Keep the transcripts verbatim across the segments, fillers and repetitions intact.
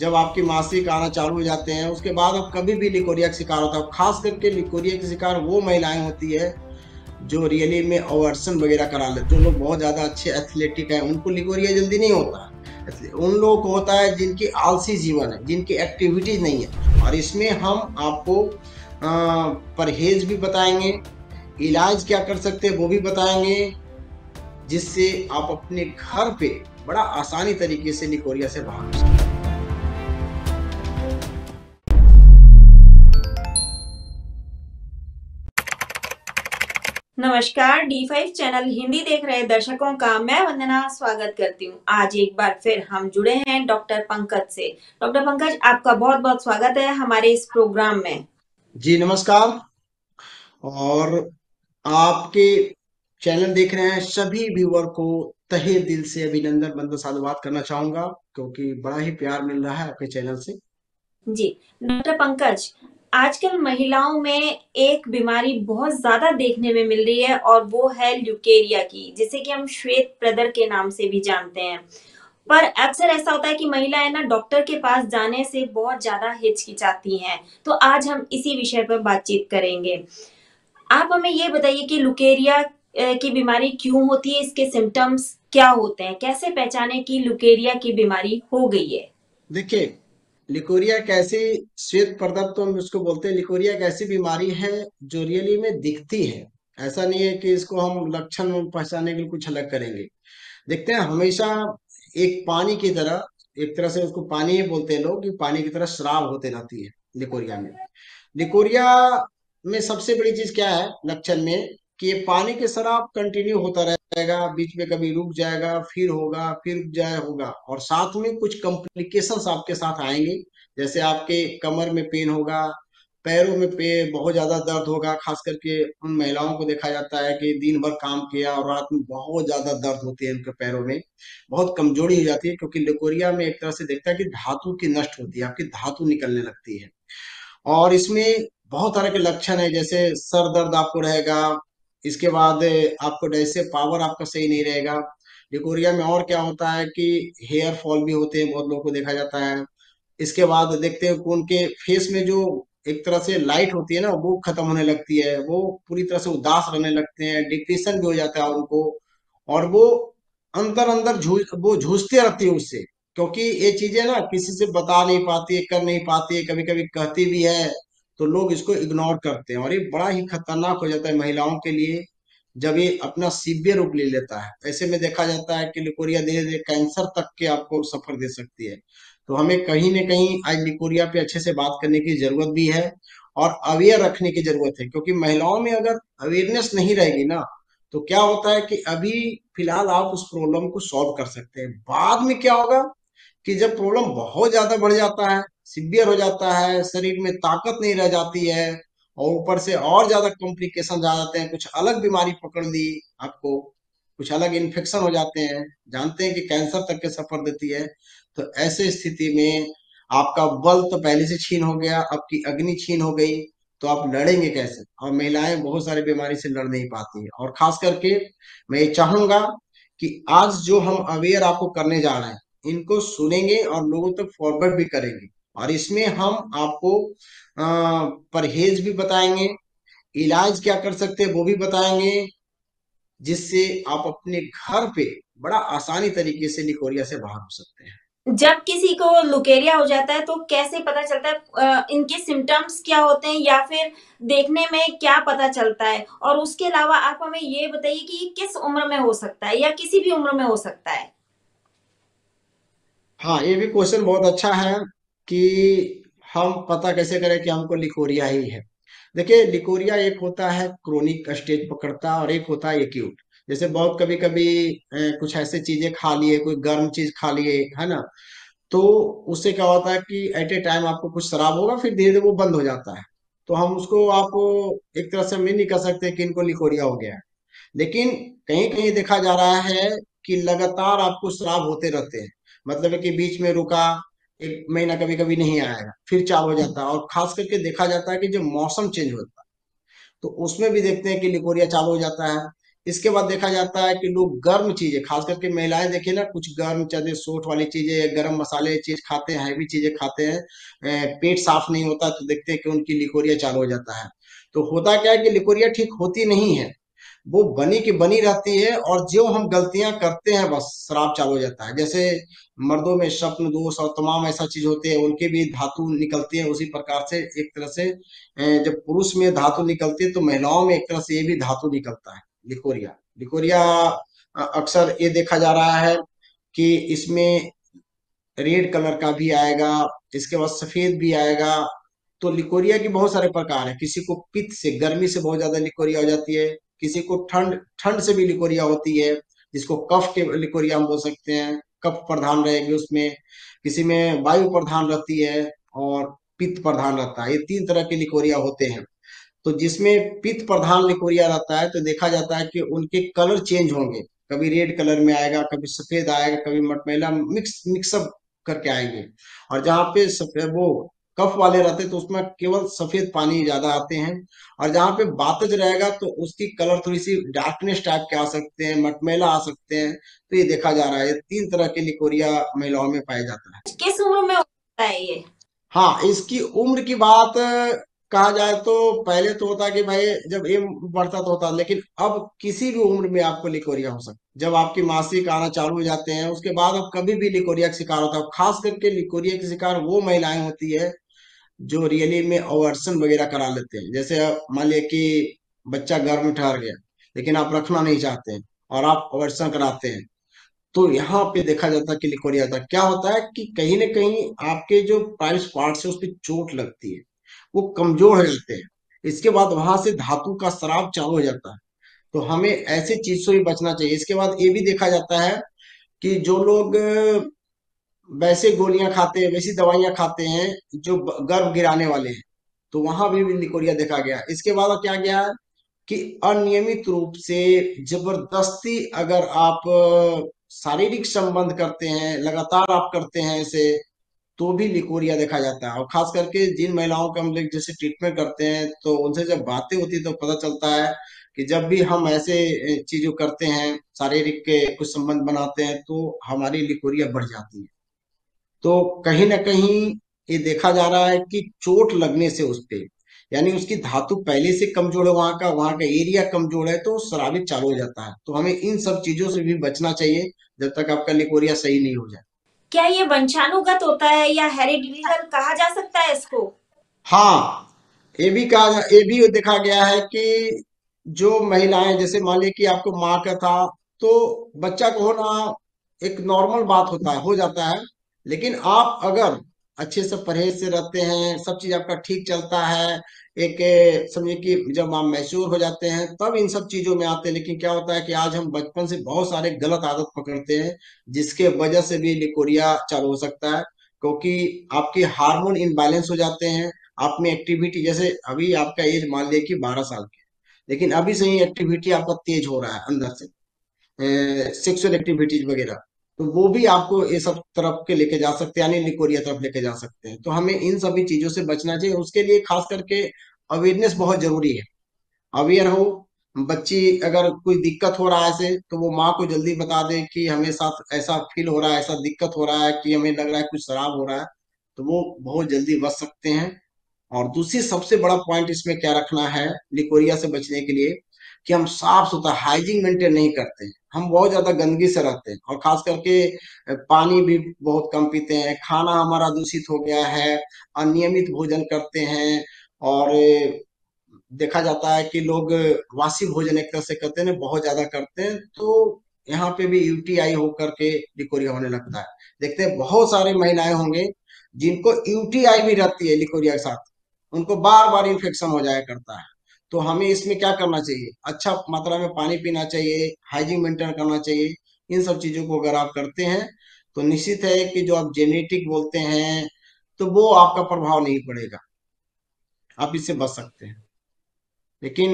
जब आपकी मासिक आना चालू हो जाते हैं उसके बाद अब कभी भी लिकोरिया का शिकार होता है। खास करके लिकोरिया के शिकार वो महिलाएं होती है जो रियली में ओवर्सन वगैरह करा लेते, जो लोग बहुत ज्यादा अच्छे एथलेटिक है उनको लिकोरिया जल्दी नहीं होता है। इसलिए उन लोगों को होता है जिनकी आलसी जीवन है, जिनकी एक्टिविटीज नहीं है। और इसमें हम आपको अ, परहेज भी बताएंगे, इलाज क्या कर सकते हैं वो भी बताएंगे, जिससे आप अपने घर पे बड़ा आसानी तरीके से लिकोरिया से भाग सकते हैं। नमस्कार, डी फाइव चैनल हिंदी देख रहे दर्शकों का मैं वंदना स्वागत करती हूँ। आज एक बार फिर हम जुड़े हैं डॉक्टर पंकज से। डॉक्टर पंकज, आपका बहुत बहुत स्वागत है हमारे इस प्रोग्राम में। जी नमस्कार। और आपके चैनल देख रहे हैं सभी व्यूअर को तहे दिल से अभिनंदन बंदो साधुवाद करना चाहूंगा, क्योंकि बड़ा ही प्यार मिल रहा है आपके चैनल से। जी डॉक्टर पंकज, आजकल महिलाओं में एक बीमारी बहुत ज्यादा देखने में मिल रही है और वो है ल्यूकेरिया की, जिसे कि हम श्वेत प्रदर के नाम से भी जानते हैं। पर अक्सर ऐसा होता है कि महिलाएं ना डॉक्टर के पास जाने से बहुत ज्यादा हिचकिचाती हैं। तो आज हम इसी विषय पर बातचीत करेंगे। आप हमें ये बताइए कि लुकेरिया अ, की बीमारी क्यों होती है, इसके सिम्टम्स क्या होते हैं, कैसे पहचाने कि लुकेरिया की बीमारी हो गई है। देखिए, लिकोरिया एक ऐसी श्वेत प्रदत्त तो हम उसको बोलते हैं, लिकोरिया एक ऐसी बीमारी है जो रियली में दिखती है। ऐसा नहीं है कि इसको हम लक्षण पहचानने के लिए कुछ अलग करेंगे। देखते हैं हमेशा एक पानी की तरह, एक तरह से उसको पानी ही बोलते हैं लोग, कि पानी की तरह शराब होते रहती है लिकोरिया में। लिकोरिया में सबसे बड़ी चीज क्या है लक्षण में, कि ये पानी की शराब कंटिन्यू होता रहेगा, बीच में कभी रुक जाएगा, फिर होगा, फिर रुक जाए होगा, और साथ में कुछ कॉम्प्लिकेशंस आपके साथ आएंगे। जैसे आपके कमर में पेन होगा, पैरों में पे बहुत ज्यादा दर्द होगा। खास करके उन महिलाओं को देखा जाता है कि दिन भर काम किया और रात में बहुत ज्यादा दर्द होती है उनके पैरों में, बहुत कमजोरी हो जाती है, क्योंकि लिकोरिया में एक तरह से देखता है कि धातु की नष्ट होती है, आपकी धातु निकलने लगती है। और इसमें बहुत तरह के लक्षण है, जैसे सर दर्द आपको रहेगा। इसके बाद आपको जैसे पावर आपका सही नहीं रहेगा। लिकोरिया में और क्या होता है कि हेयर फॉल भी होते हैं, बहुत लोगों को देखा जाता है। इसके बाद देखते हैं कि उनके फेस में जो एक तरह से लाइट होती है ना, वो खत्म होने लगती है, वो पूरी तरह से उदास रहने लगते हैं, डिप्रेशन भी हो जाता है उनको। और वो अंदर अंदर झूठ वो झूझते रहती है उससे, क्योंकि ये चीजें ना किसी से बता नहीं पाती है, कर नहीं पाती है, कभी कभी कहती भी है तो लोग इसको इग्नोर करते हैं, और ये बड़ा ही खतरनाक हो जाता है महिलाओं के लिए जब ये अपना सीवियर रूप ले लेता है। ऐसे में देखा जाता है कि लिकोरिया धीरे धीरे कैंसर तक के आपको सफर दे सकती है। तो हमें कहीं न कहीं आज लिकोरिया पे अच्छे से बात करने की जरूरत भी है, और अवेयर रखने की जरूरत है, क्योंकि महिलाओं में अगर अवेयरनेस नहीं रहेगी ना, तो क्या होता है कि अभी फिलहाल आप उस प्रॉब्लम को सॉल्व कर सकते हैं। बाद में क्या होगा कि जब प्रॉब्लम बहुत ज्यादा बढ़ जाता है, सीवियर हो जाता है, शरीर में ताकत नहीं रह जाती है, और ऊपर से और ज्यादा कॉम्प्लिकेशन आ जाते हैं, कुछ अलग बीमारी पकड़ ली आपको, कुछ अलग इन्फेक्शन हो जाते हैं, जानते हैं कि कैंसर तक के सफर देती है। तो ऐसे स्थिति में आपका बल तो पहले से छीन हो गया, आपकी अग्नि छीन हो गई, तो आप लड़ेंगे कैसे। और महिलाएं बहुत सारी बीमारी से लड़ नहीं पाती है। और खास करके मैं ये चाहूंगा कि आज जो हम अवेयर आपको करने जा रहे हैं, इनको सुनेंगे और लोगों तक फॉरवर्ड भी करेंगे। और इसमें हम आपको अ, परहेज भी बताएंगे, इलाज क्या कर सकते हैं वो भी बताएंगे, जिससे आप अपने घर पे बड़ा आसानी तरीके से लिकोरिया से बाहर हो सकते हैं। जब किसी को लुकेरिया हो जाता है तो कैसे पता चलता है, अ, इनके सिम्टम्स क्या होते हैं या फिर देखने में क्या पता चलता है। और उसके अलावा आप हमें ये बताइए कि ये किस उम्र में हो सकता है या किसी भी उम्र में हो सकता है। हाँ, ये भी क्वेश्चन बहुत अच्छा है कि हम पता कैसे करें कि हमको लिकोरिया ही है। देखिए, लिकोरिया एक होता है क्रोनिक स्टेज पकड़ता है, और एक होता है एक्यूट। जैसे बहुत कभी कभी कुछ ऐसे चीजें खा लिए, कोई गर्म चीज खा लिए, है ना, तो उससे क्या होता है कि एट ए टाइम आपको कुछ शराब होगा, फिर धीरे धीरे वो बंद हो जाता है। तो हम उसको आपको एक तरह से हम ये नहीं कह सकते कि इनको लिकोरिया हो गया है। लेकिन कहीं कहीं देखा जा रहा है कि लगातार आपको श्राप होते रहते हैं, मतलब है कि बीच में रुका, एक महीना कभी कभी नहीं आएगा, फिर चालू हो जाता है। और खास करके देखा जाता है कि जब मौसम चेंज होता है तो उसमें भी देखते हैं कि लिकोरिया चालू हो जाता है। इसके बाद देखा जाता है कि लोग गर्म चीजें, खास करके महिलाएं देखिए ना, कुछ गर्म चने सोट वाली चीजें, गरम मसाले चीज खाते हैं, हैवी चीजें खाते हैं, अ, पेट साफ नहीं होता तो देखते हैं कि उनकी लिकोरिया चालू हो जाता है। तो होता क्या है कि लिकोरिया ठीक होती नहीं है, वो बनी की बनी रहती है, और जो हम गलतियां करते हैं बस शराब चालू हो जाता है। जैसे मर्दों में स्वप्न दोष और तमाम ऐसा चीज होते हैं, उनके भी धातु निकलती है उसी प्रकार से। एक तरह से अ, जब पुरुष में धातु निकलती है तो महिलाओं में एक तरह से ये भी धातु निकलता है, लिकोरिया। लिकोरिया अ, अक्सर ये देखा जा रहा है कि इसमें रेड कलर का भी आएगा, इसके बाद सफेद भी आएगा। तो लिकोरिया के बहुत सारे प्रकार है, किसी को पित्त से, गर्मी से बहुत ज्यादा लिकोरिया हो जाती है, किसी को ठंड ठंड से भी लिकोरिया होती है, जिसको कफ के लिकोरिया हम बोल सकते हैं, कफ प्रधान रहेगी उसमें। किसी में वायु प्रधान रहती है और पित्त प्रधान रहता है, ये तीन तरह के लिकोरिया होते हैं। तो जिसमें पित्त प्रधान लिकोरिया रहता है तो देखा जाता है कि उनके कलर चेंज होंगे, कभी रेड कलर में आएगा, कभी सफेद आएगा, कभी मटमैला, मिक्स मिक्सअप करके आएंगे। और जहाँ पे सफेद वो कफ वाले रहते हैं तो उसमें केवल सफेद पानी ज्यादा आते हैं। और जहाँ पे बातज रहेगा तो उसकी कलर थोड़ी सी डार्कनेस टाइप के आ सकते हैं, मटमैला आ सकते हैं। तो ये देखा जा रहा है, ये तीन तरह के लिकोरिया महिलाओं में पाया जाता है। किस उम्र में होता है ये? हाँ, इसकी उम्र की बात कहा जाए तो पहले तो होता कि भाई जब एम बढ़ता तो होता, लेकिन अब किसी भी उम्र में आपको लिकोरिया हो सकता है। जब आपकी मासिक आना चालू हो जाते हैं उसके बाद अब कभी भी लिकोरिया का शिकार होता है। खास करके लिकोरिया के शिकार वो महिलाएं होती है जो रियली में अवर्सन वगैरह करा लेते हैं। जैसे अब मान लिया कि बच्चा घर में ठहर गया लेकिन आप रखना नहीं चाहते हैं और आप अवर्सन कराते हैं, तो यहाँ पे देखा जाता है कि लिकोरिया आता है। क्या होता है कि कहीं ना कहीं आपके जो प्राइवेट पार्ट्स है उस पर चोट लगती है, वो कमजोर हो जाते हैं। इसके बाद वहां से धातु का स्राव चालू हो जाता है। तो हमें ऐसी चीज से भी बचना चाहिए। इसके बाद ये भी देखा जाता है कि जो लोग अ, वैसे गोलियां खाते हैं, वैसी दवाइयां खाते हैं जो ब- गर्भ गिराने वाले हैं, तो वहां भी, भी लिकोरिया देखा गया। इसके बाद क्या गया कि अनियमित रूप से जबरदस्ती अगर आप अ, शारीरिक संबंध करते हैं, लगातार आप करते हैं ऐसे, तो भी लिकोरिया देखा जाता है। और खास करके जिन महिलाओं का हम लोग जैसे ट्रीटमेंट करते हैं तो उनसे जब बातें होती है तो पता चलता है कि जब भी हम ऐसे अ, चीजों करते हैं, शारीरिक के कुछ संबंध बनाते हैं, तो हमारी लिकोरिया बढ़ जाती है। तो कहीं ना कहीं ये देखा जा रहा है कि चोट लगने से उस पे, यानी उसकी धातु पहले से कमजोर है, वहां का वहां का एरिया कमजोर है, तो स्रावित चालू हो जाता है। तो हमें इन सब चीजों से भी बचना चाहिए जब तक आपका लिकोरिया सही नहीं हो जाए। क्या ये वंशानुगत होता है या हेरिडिटल कहा जा सकता है इसको? हाँ, ये भी कहा, ये भी देखा गया है कि जो महिलाएं, जैसे मान लीजिए कि आपको माँ का था, तो बच्चा को होना एक नॉर्मल बात होता है, हो जाता है। लेकिन आप अगर अच्छे से परहेज से रहते हैं, सब चीज आपका ठीक चलता है, एक ए, समझिए कि जब आप मैच्योर हो जाते हैं तब इन सब चीजों में आते हैं। लेकिन क्या होता है कि आज हम बचपन से बहुत सारे गलत आदत पकड़ते हैं, जिसके वजह से भी लिकोरिया चालू हो सकता है। क्योंकि आपके हार्मोन इनबैलेंस हो जाते हैं, आप में एक्टिविटी, जैसे अभी आपका एज मान लिया कि बारह साल की, लेकिन अभी से ही एक्टिविटी आपका तेज हो रहा है अंदर से, सेक्सुअल एक्टिविटीज वगैरह, तो वो भी आपको ये सब तरफ के लेके जा सकते हैं, यानी लिकोरिया तरफ लेके जा सकते हैं। तो हमें इन सभी चीजों से बचना चाहिए। उसके लिए खास करके अवेयरनेस बहुत जरूरी है। अवेयर हो, बच्ची अगर कोई दिक्कत हो रहा है ऐसे, तो वो माँ को जल्दी बता दे कि हमें साथ ऐसा फील हो रहा है, ऐसा दिक्कत हो रहा है कि हमें लग रहा है कुछ शराब हो रहा है, तो वो बहुत जल्दी बच सकते हैं। और दूसरी सबसे बड़ा पॉइंट इसमें क्या रखना है लिकोरिया से बचने के लिए, कि हम साफ सुथरा हाइजीन मेंटेन नहीं करते हैं, हम बहुत ज्यादा गंदगी से रहते हैं, और खास करके अ, पानी भी बहुत कम पीते हैं, खाना हमारा दूषित हो गया है, अनियमित भोजन करते हैं। और अ, देखा जाता है कि लोग वासी भोजन एक तरह से करते हैं ना, बहुत ज्यादा करते हैं, तो यहाँ पे भी यूटीआई होकर के लिकोरिया होने लगता है। देखते हैं बहुत सारे महिलाएं होंगे जिनको यूटीआई भी रहती है लिकोरिया के साथ, उनको बार बार इन्फेक्शन हो जाया करता है। तो हमें इसमें क्या करना चाहिए, अच्छा मात्रा में पानी पीना चाहिए, हाइजीन मेंटेन करना चाहिए। इन सब चीजों को अगर आप करते हैं तो निश्चित है कि जो आप जेनेटिक बोलते हैं, तो वो आपका प्रभाव नहीं पड़ेगा, आप इससे बच सकते हैं। लेकिन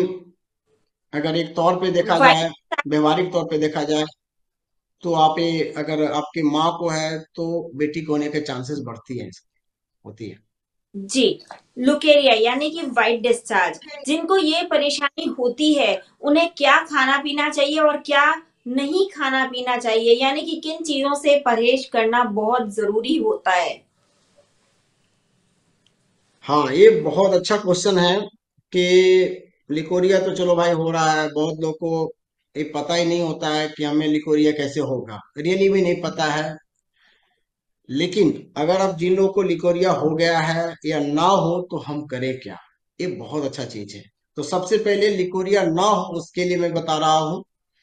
अगर एक तौर पे देखा वाइ जाए, व्यवहारिक तौर पे देखा जाए, तो आप ये, अगर आपकी माँ को है तो बेटी को होने के चांसेस बढ़ती है, होती है। जी, लुकेरिया यानी कि व्हाइट डिस्चार्ज, जिनको ये परेशानी होती है, उन्हें क्या खाना पीना चाहिए और क्या नहीं खाना पीना चाहिए, यानी कि किन चीजों से परहेज करना बहुत जरूरी होता है। हाँ, ये बहुत अच्छा क्वेश्चन है कि लिकोरिया तो चलो भाई हो रहा है, बहुत लोग को ये पता ही नहीं होता है कि हमें लिकोरिया कैसे होगा, रियली भी नहीं पता है। लेकिन अगर अब जिन लोगों को लिकोरिया हो गया है या ना हो तो हम करें क्या, ये बहुत अच्छा चीज है। तो सबसे पहले लिकोरिया ना हो उसके लिए मैं बता रहा हूँ,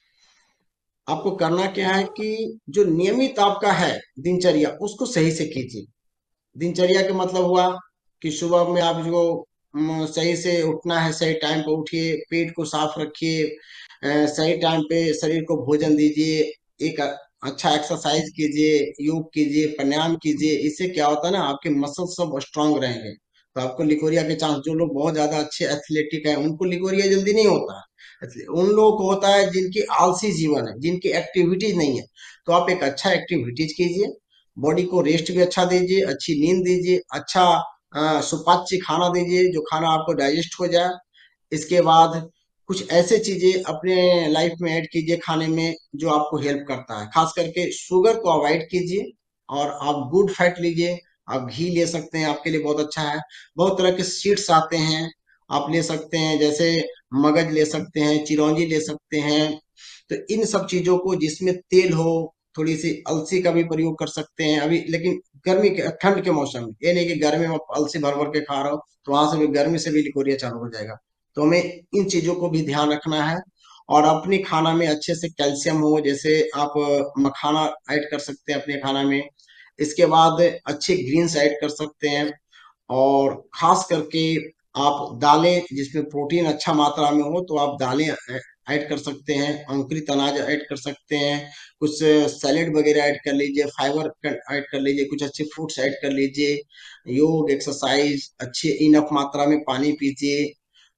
आपको करना क्या है कि जो नियमित आपका है दिनचर्या उसको सही से कीजिए। दिनचर्या का मतलब हुआ कि सुबह में आप जो म, सही से उठना है, सही टाइम पे उठिए, पेट को साफ रखिए, अ, सही टाइम पे शरीर को भोजन दीजिए, एक अ- अच्छा एक्सरसाइज कीजिए, योग कीजिए, प्राणायाम कीजिए। इससे क्या होता है ना, आपके मसल सब स्ट्रांग रहेंगे, तो आपको लिकोरिया के चांस, जो लोग बहुत ज्यादा अच्छे एथलेटिक है उनको लिकोरिया जल्दी नहीं होता है, इसलिए उन लोगों को होता है जिनकी आलसी जीवन है, जिनकी एक्टिविटीज नहीं है। तो आप एक अच्छा एक्टिविटीज कीजिए, बॉडी को रेस्ट भी अच्छा दीजिए, अच्छी नींद दीजिए, अच्छा अ, सुपाच्य खाना दीजिए जो खाना आपको डाइजेस्ट हो जाए। इसके बाद कुछ ऐसे चीजें अपने लाइफ में ऐड कीजिए खाने में जो आपको हेल्प करता है, खास करके शुगर को अवॉइड कीजिए, और आप गुड फैट लीजिए। आप घी ले सकते हैं, आपके लिए बहुत अच्छा है। बहुत तरह के सीड्स आते हैं, आप ले सकते हैं, जैसे मगज ले सकते हैं, चिरौंजी ले सकते हैं। तो इन सब चीजों को, जिसमें तेल हो, थोड़ी सी अलसी का भी प्रयोग कर सकते हैं अभी, लेकिन गर्मी के ठंड के मौसम में, ये नहीं कि गर्मी में आप अलसी भर भर के खा रहे हो तो वहां से भी गर्मी से भी लिकोरिया चालू हो जाएगा। तो हमें इन चीजों को भी ध्यान रखना है। और अपने खाना में अच्छे से कैल्शियम हो, जैसे आप अ, मखाना ऐड कर सकते हैं अपने खाना में। इसके बाद अच्छे ग्रीन्स ऐड कर सकते हैं, और खास करके आप दालें जिसमें प्रोटीन अच्छा मात्रा में हो तो आप दालें ऐड कर सकते हैं, अंकुरित अनाज ऐड कर सकते हैं, कुछ सैलेड वगैरह ऐड कर लीजिए, फाइबर ऐड कर लीजिए, कुछ अच्छे फ्रूट्स ऐड कर लीजिए, योग एक्सरसाइज, अच्छे इनफ मात्रा में पानी पीजिए,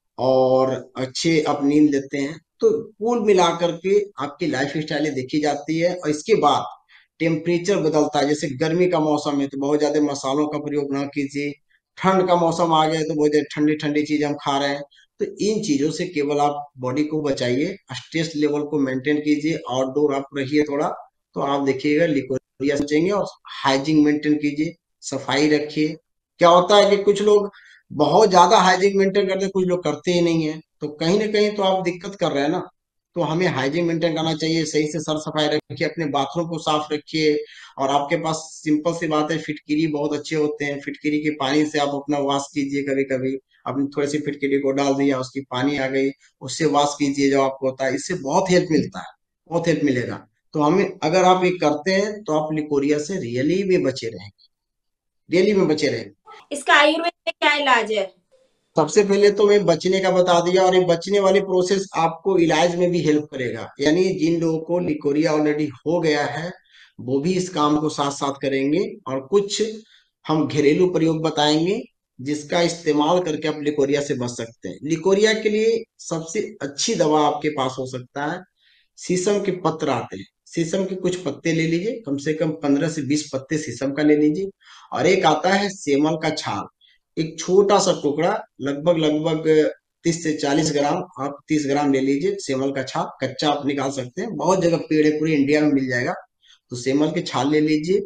और अच्छे आप नींद लेते हैं। तो कुल मिलाकर के आपकी लाइफ स्टाइल देखी जाती है। और इसके बाद टेम्परेचर बदलता है, जैसे गर्मी का मौसम है तो बहुत ज्यादा मसालों का प्रयोग ना कीजिए, ठंड का मौसम आ गया तो बहुत ज्यादा ठंडी ठंडी चीज हम खा रहे हैं। तो इन चीजों से केवल आप बॉडी को बचाइए, स्ट्रेस लेवल को मेंटेन कीजिए, आउटडोर आप रहिए थोड़ा, तो आप देखिएगा लिकोरिया से बचेंगे। और हाइजीन मेंटेन कीजिए, सफाई रखिए। क्या होता है कि कुछ लोग बहुत ज्यादा हाइजीन मेंटेन करते हैं, कुछ लोग करते ही नहीं है, तो कहीं ना कहीं तो आप दिक्कत कर रहे हैं ना। तो हमें हाइजीन मेंटेन करना चाहिए, सही से सर सफाई रखिए, अपने बाथरूम को साफ रखिए। और आपके पास सिंपल सी बात है, फिटकिरी बहुत अच्छे होते हैं, फिटकिरी के पानी से आप अपना वॉश कीजिए। कभी कभी आपने थोड़ी सी फिटकिरी को डाल दिया, उसकी पानी आ गई, उससे वॉश कीजिए जो आपको होता है, इससे बहुत हेल्प मिलता है, बहुत हेल्प मिलेगा। तो हमें, अगर आप ये करते हैं तो आप लिकोरिया से रियली में बचे रहेंगे, रियली में बचे रहेंगे। इसका आयुर्वेद में क्या इलाज है? सबसे पहले तो मैं बचने का बता दिया, और ये बचने वाली प्रोसेस आपको इलाज में भी हेल्प करेगा, यानी जिन लोगों को लिकोरिया ऑलरेडी हो गया है वो भी इस काम को साथ साथ करेंगे। और कुछ हम घरेलू प्रयोग बताएंगे जिसका इस्तेमाल करके आप लिकोरिया से बच सकते हैं। लिकोरिया के लिए सबसे अच्छी दवा आपके पास हो सकता है, शीशम के पत्र आते हैं, शीशम के कुछ पत्ते ले लीजिए, कम से कम पंद्रह से बीस पत्ते शीशम का ले लीजिए। और एक आता है सेमल का छाल, एक छोटा सा टुकड़ा, लगभग लगभग तीस से चालीस ग्राम, आप तीस ग्राम ले लीजिए सेमल का छाल, कच्चा आप निकाल सकते हैं, बहुत जगह पेड़ है, पूरे इंडिया में मिल जाएगा। तो सेमल के छाल ले लीजिए,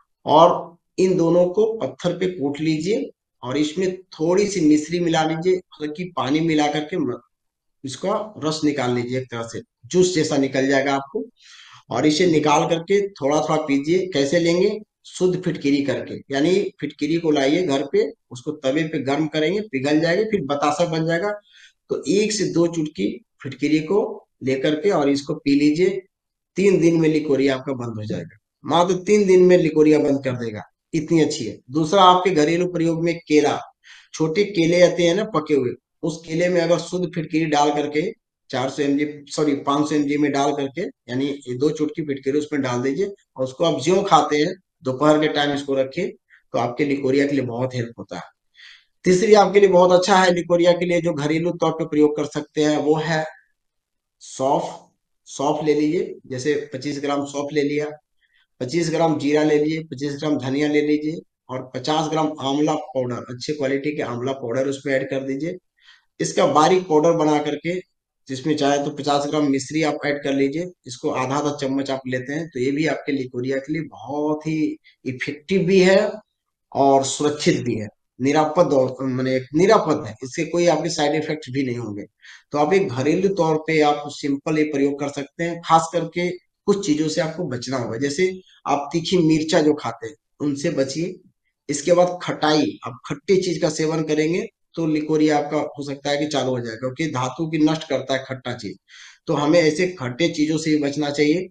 और इन दोनों को पत्थर पे कूट लीजिए, और इसमें थोड़ी सी मिश्री मिला लीजिए, हल्की पानी मिला करके म- इसका रस निकाल लीजिए, एक तरह से जूस जैसा निकल जाएगा आपको। और इसे निकाल करके थोड़ा थोड़ा पीजिए। कैसे लेंगे? शुद्ध फिटकिरी करके, यानी फिटकिरी को लाइए घर पे, उसको तवे पे गर्म करेंगे, पिघल जाएगी, फिर बतासा बन जाएगा। तो एक से दो चुटकी फिटकिरी को लेकर के और इसको पी लीजिए। तीन दिन में लिकोरिया आपका बंद हो जाएगा, मात्र तीन दिन में लिकोरिया बंद कर देगा, इतनी अच्छी है। दूसरा, आपके घरेलू प्रयोग में केला, छोटे केले आते हैं ना पके हुए, उस केले में अगर शुद्ध फिटकिरी डाल करके, चार सौ एम जी, सॉरी पाँच सौ एम जी में डाल करके, यानी ये दो चुटकी फिटकिरी उसमें डाल दीजिए, और उसको आप ज्यों खाते हैं, दोपहर के टाइम इसको रखिए, तो आपके लिकोरिया के लिए बहुत हेल्प होता है। तीसरी आपके लिए बहुत अच्छा है, लिकोरिया के लिए जो घरेलू तौर पे प्रयोग कर सकते हैं वो है सौंफ। सौंफ ले लीजिए, जैसे पच्चीस ग्राम सौंफ ले लिया, पच्चीस ग्राम जीरा ले लीजिए, पच्चीस ग्राम धनिया ले लीजिए, और पचास ग्राम आंवला पाउडर, अच्छी क्वालिटी के आंवला पाउडर उसमें ऐड कर दीजिए। इसका बारीक पाउडर बना करके, जिसमें चाहे तो पचास ग्राम मिश्री आप ऐड कर लीजिए। इसको आधा आधा चम्मच आप लेते हैं तो ये भी आपके लिकोरिया के लिए बहुत ही इफेक्टिव भी है और सुरक्षित भी है। निरापद और माने निरापद है, इससे कोई आपके साइड इफेक्ट भी नहीं होंगे। तो आप एक घरेलू तौर पे आप सिंपल ये प्रयोग कर सकते हैं। खास करके कुछ चीजों से आपको बचना होगा, जैसे आप तीखी मिर्चा जो खाते हैं उनसे बचिए। इसके बाद खटाई, आप खट्टी चीज का सेवन करेंगे तो लिकोरिया आपका हो सकता है कि चालू हो जाए, क्योंकि धातु की नष्ट करता है खट्टा चीज। तो हमें ऐसे खट्टे चीजों से भी बचना चाहिए।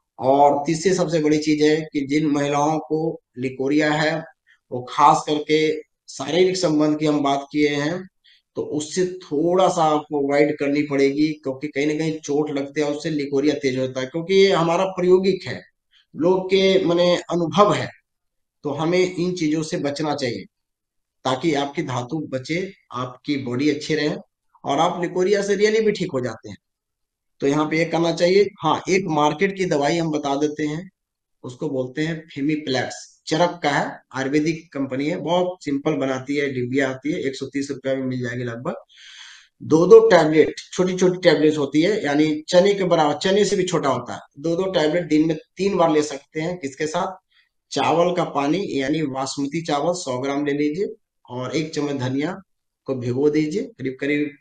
और तीसरी सबसे बड़ी चीज है कि जिन महिलाओं को लिकोरिया है, वो खास करके शारीरिक संबंध की हम बात किए हैं, तो उससे थोड़ा सा आपको अवॉइड करनी पड़ेगी, क्योंकि कहीं ना कहीं चोट लगते हैं उससे लिकोरिया तेज होता है, क्योंकि ये हमारा प्रायोगिक है, लोग के माने अनुभव है। तो हमें इन चीजों से बचना चाहिए ताकि आपकी धातु बचे, आपकी बॉडी अच्छी रहे और आप लिकोरिया से रियली भी ठीक हो जाते हैं। तो यहाँ पे ये करना चाहिए। हाँ, एक मार्केट की दवाई हम बता देते हैं, उसको बोलते हैं फेमीप्लेक्स। चरक का है, आयुर्वेदिक कंपनी है, बहुत सिंपल बनाती है, डिबिया आती है, एक सौ तीस रुपया में मिल जाएगी लगभग। दो दो टैबलेट, छोटी छोटी टैबलेट होती है, यानी चने के बराबर, चने से भी छोटा होता है। दो दो टैबलेट दिन में तीन बार ले सकते हैं। किसके साथ? चावल का पानी, यानी बासमती चावल सौ ग्राम ले लीजिए और एक चम्मच धनिया को भिगो दीजिए करीब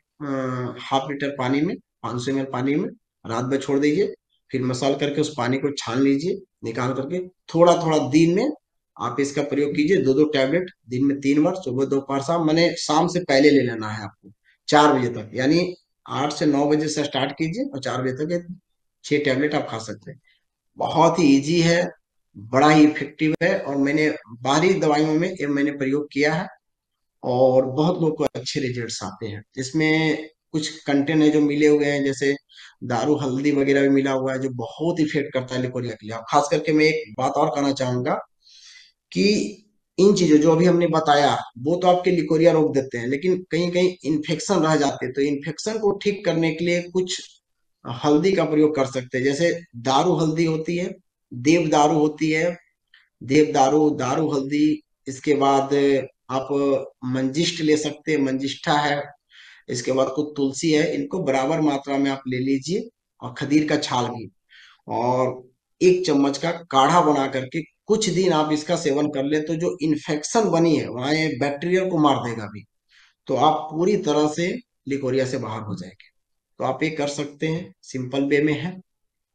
करीब हाफ लीटर पानी में, पाँच सौ एम एल पानी में, रात भर छोड़ दीजिए। फिर मसाल करके उस पानी को छान लीजिए, निकाल करके थोड़ा थोड़ा दिन में आप इसका प्रयोग कीजिए। दो दो टैबलेट दिन में तीन बार, सुबह दोपहर शाम, मैंने शाम से पहले ले लेना है आपको, चार बजे तक, यानी आठ से नौ बजे से स्टार्ट कीजिए और चार बजे तक ये छह टैबलेट आप खा सकते हैं। बहुत ही इजी है, बड़ा ही इफेक्टिव है, और मैंने बाहरी दवाइयों में ये मैंने प्रयोग किया है और बहुत लोग को अच्छे रिजल्ट्स आते हैं। इसमें कुछ कंटेंट है जो मिले हुए हैं, जैसे दारू हल्दी वगैरह भी मिला हुआ है, जो बहुत इफेक्ट करता है लिकोरिया के लिए। और खास करके मैं एक बात और कहना चाहूंगा कि इन चीजों जो अभी हमने बताया, वो तो आपके लिकोरिया रोक देते हैं, लेकिन कहीं कहीं इन्फेक्शन रह जाते हैं। तो इन्फेक्शन को ठीक करने के लिए कुछ हल्दी का प्रयोग कर सकते हैं, जैसे दारू हल्दी होती है, देव दारू होती है, देव दारू, दारू हल्दी। इसके बाद आप मंजिष्ठ ले सकते हैं, मंजिष्ठा है। इसके बाद कुछ तुलसी है, इनको बराबर मात्रा में आप ले लीजिए, और खदीर का छाल भी, और एक चम्मच का काढ़ा बना करके कुछ दिन आप इसका सेवन कर ले, तो जो इन्फेक्शन बनी है वहां ये बैक्टीरिया को मार देगा भी। तो आप पूरी तरह से लिकोरिया से बाहर हो जाएंगे। तो आप ये कर सकते हैं, सिंपल वे में है,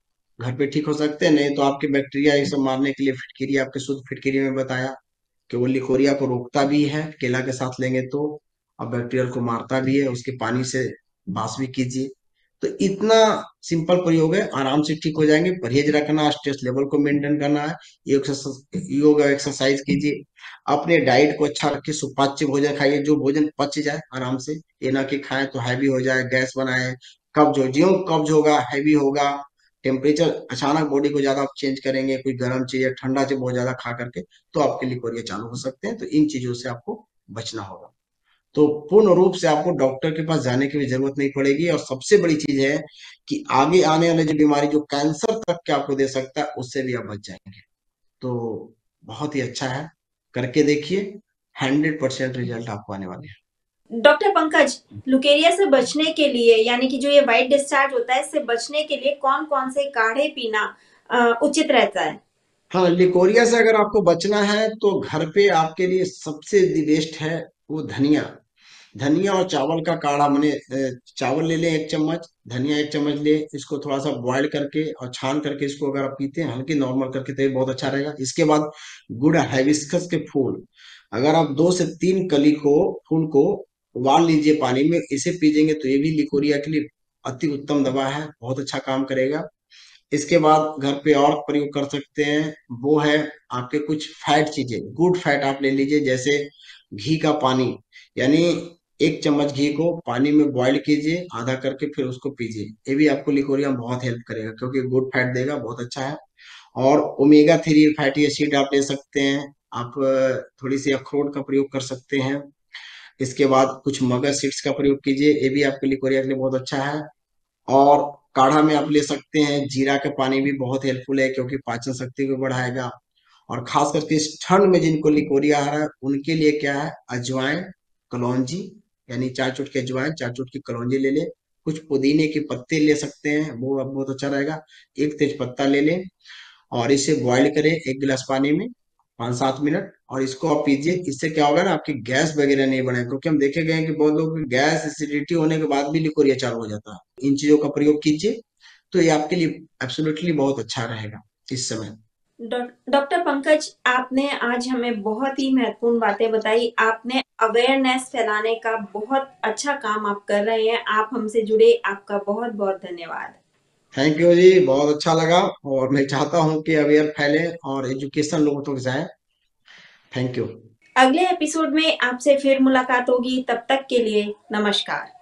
घर पे ठीक हो सकते हैं। नहीं तो आपके बैक्टीरिया ये सब मारने के लिए फिटकिरी, आपके शुद्ध फिटकिरी में बताया कि वो लिकोरिया को रोकता भी है, केला के साथ लेंगे तो, और बैक्टीरियल को मारता भी है। उसके पानी से बास भी कीजिए। तो इतना सिंपल प्रयोग है, आराम से ठीक हो जाएंगे। परहेज रखना, स्ट्रेस लेवल को मेंटेन करना है, योग योगा एक्सरसाइज कीजिए, अपने डाइट को अच्छा रखिए, सुपाच्य भोजन खाइए, जो भोजन पच जाए आराम से। ये ना कि खाएं तो हैवी हो जाए, गैस बनाए, कब्ज हो, ज्यो कब्ज होगा, हैवी होगा, टेम्परेचर अचानक बॉडी को ज्यादा आप चेंज करेंगे, कोई गर्म चीज या ठंडा चीज बहुत ज्यादा खा करके, तो आपके लिकोरिया चालू हो सकते हैं। तो इन चीजों से आपको बचना होगा। तो पूर्ण रूप से आपको डॉक्टर के पास जाने की भी जरूरत नहीं पड़ेगी। और सबसे बड़ी चीज है कि आगे आने वाले जो बीमारी, जो कैंसर तक के आपको दे सकता है, उससे भी आप बच जाएंगे। तो बहुत ही अच्छा है, करके देखिए, हंड्रेड परसेंट रिजल्ट आपको आने वाले हैं। डॉक्टर पंकज, लुकेरिया से बचने के लिए, यानी कि जो ये व्हाइट डिस्चार्ज होता है, इससे बचने के लिए कौन कौन से काढ़े पीना अ, उचित रहता है? हाँ, लिकोरिया से अगर आपको बचना है तो घर पे आपके लिए सबसे दी बेस्ट है वो धनिया। धनिया और चावल का काढ़ा, मैंने अ, चावल ले लें एक चम्मच, धनिया एक चम्मच ले, इसको थोड़ा सा बॉईल करके और छान करके इसको अगर आप पीते हैं हल्की नॉर्मल करके, तो ये बहुत अच्छा रहेगा। इसके बाद गुड़ हाइबिस्कस के फूल, अगर आप दो से तीन कली को, फूल को उबाल लीजिए पानी में, इसे पीजेंगे तो ये भी लिकोरिया के लिए अति उत्तम दवा है, बहुत अच्छा काम करेगा। इसके बाद घर पे और प्रयोग कर सकते हैं, वो है आपके कुछ फैट चीजें, गुड फैट आप ले लीजिए, जैसे घी का पानी, यानी एक चम्मच घी को पानी में बॉईल कीजिए आधा करके, फिर उसको पीजिए। ये भी आपको लिकोरिया में बहुत हेल्प करेगा, क्योंकि गुड फैट देगा, बहुत अच्छा है। और ओमेगा थ्री फैटी एसिड आप ले सकते हैं। आप अ, थोड़ी सी अखरोट का प्रयोग कर सकते हैं। इसके बाद कुछ मगर सीड्स का प्रयोग कीजिए, ये भी आपके लिकोरिया के लिए बहुत अच्छा है। और काढ़ा में आप ले सकते हैं जीरा का पानी, भी बहुत हेल्पफुल है, क्योंकि पाचन शक्ति को बढ़ाएगा। और खास करके इस ठंड में जिनको लिकोरिया आ रहा है उनके लिए क्या है, अजवाइन, कलौंजी, यानी चार चुटकी अजवाइन, चार चुटकी कलौंजी ले लें, कुछ पुदीने के पत्ते ले सकते हैं, वो बहुत अच्छा रहेगा, एक तेज पत्ता ले लें और इसे बॉईल करें एक गिलास पानी में पाँच सात मिनट, और इसको आप पीजिए। इससे क्या होगा ना, आपकी गैस वगैरह नहीं बनेगा, क्योंकि हम देखे गए हैं कि बहुत लोगों की गैस एसिडिटी होने के बाद भी लिकोरिया चालू हो जाता है। इन चीजों का प्रयोग कीजिए तो ये आपके लिए एब्सोल्युटली बहुत अच्छा रहेगा इस समय। डॉ- डॉक्टर पंकज, आपने आज हमें बहुत ही महत्वपूर्ण बातें बताई। आपने अवेयरनेस फैलाने का बहुत अच्छा काम आप कर रहे हैं। आप हमसे जुड़े, आपका बहुत बहुत धन्यवाद। थैंक यू जी, बहुत अच्छा लगा, और मैं चाहता हूँ कि अवेयर फैले और एजुकेशन लोगों तक जाए। Thank you. अगले एपिसोड में आपसे फिर मुलाकात होगी। तब तक के लिए नमस्कार।